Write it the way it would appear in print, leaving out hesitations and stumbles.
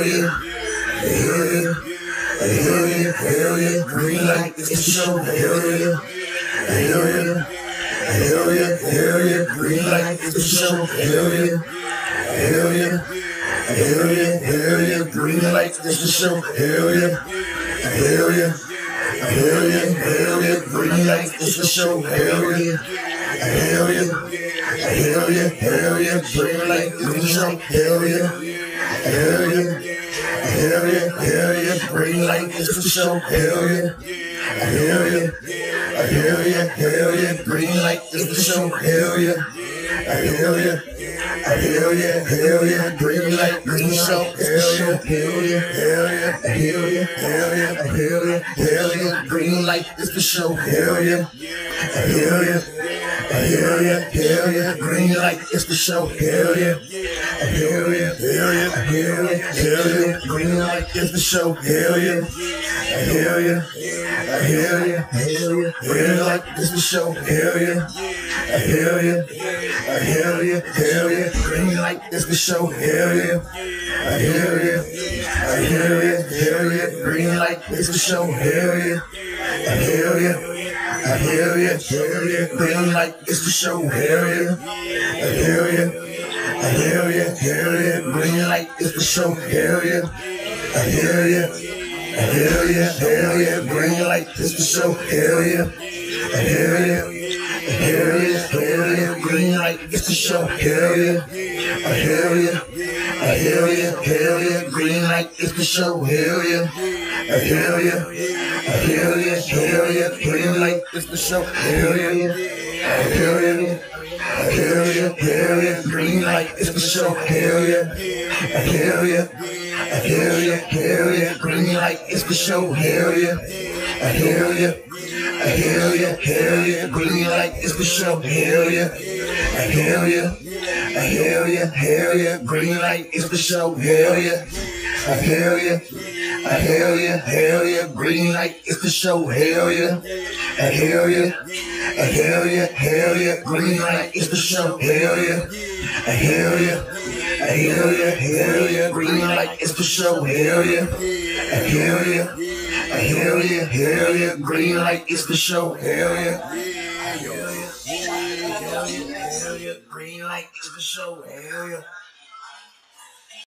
yeah, hell yeah, hell yeah, hell yeah, green light is the show, hell yeah, hell yeah, hell yeah, hell yeah, green light is the show, hell yeah, hell yeah, hell yeah, hell yeah, green light is the show, hell yeah, hell yeah, hell yeah, hell yeah, green light is the show, hell yeah, hell yeah, hell yeah, hell yeah, green light is the show, hell yeah, hell yeah, hell yeah, hell yeah, green light is the show, hell yeah, hell yeah, hell yeah, hell yeah, green light is the show, hell yeah, hell yeah, hell yeah, hell yeah, green light is the show, hell yeah, hell yeah, hell yeah, hell yeah, hell yeah, hell yeah, hell yeah, green light is the show, hell yeah, hell yeah, hell yeah, hell yeah, green light is the show, hell yeah, hell yeah, hell yeah, hell yeah, hell yeah, green light is the show, hell yeah, hell yeah, hell yeah, hell yeah, green light is the show, hell yeah, hell yeah, hell yeah, hell yeah, green light is the show, hell yeah, hell yeah, hell yeah, hell yeah, green light is the show, hell yeah, hell yeah, hell yeah, hell yeah, green light is the show, hell yeah, hell yeah, hell yeah, hell yeah, green light is the show, hell yeah, hell yeah, hell yeah, hell yeah, green light is the show, hell yeah, hell yeah, hell yeah, hell yeah, green light is the show, hell yeah, hell yeah, hell yeah, hell yeah, green light is the show, hell yeah, hell yeah, hell yeah, hell yeah, green light is the show, hell yeah, hell yeah, hell yeah, hell yeah, green light is the show, hell yeah, hell yeah, hell yeah, hell yeah, green light is the show, hell yeah, hell yeah, hell yeah, hell yeah, green light is the show, hell yeah, hell yeah, hell yeah, hell yeah, green light is the show, hell yeah, hell yeah, hell yeah, hell yeah, green light is the show, hell yeah, hell yeah, hell yeah, hell yeah, green light is the show, hell yeah, hell yeah, hell yeah, hell yeah, green light is the show, hell yeah, hell yeah, hell yeah, hell yeah, green light is the show, hell yeah, hell yeah, green light is the show, hell yeah.